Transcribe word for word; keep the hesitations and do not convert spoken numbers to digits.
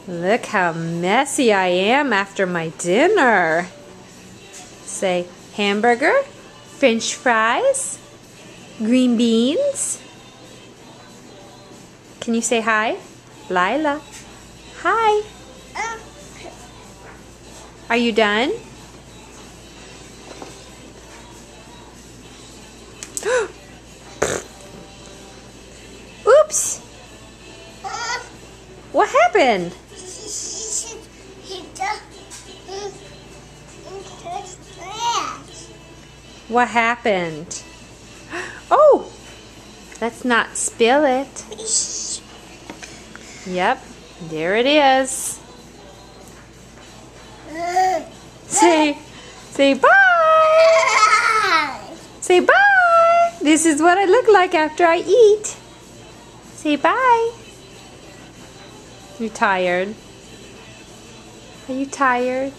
Look how messy I am after my dinner. Say hamburger, French fries, green beans. Can you say hi? Lyla. Hi. Are you done? Oops. What happened? What happened? Oh! Let's not spill it. Yep, there it is. Say, say bye! Say bye! This is what I look like after I eat. Say bye. You tired? Are you tired?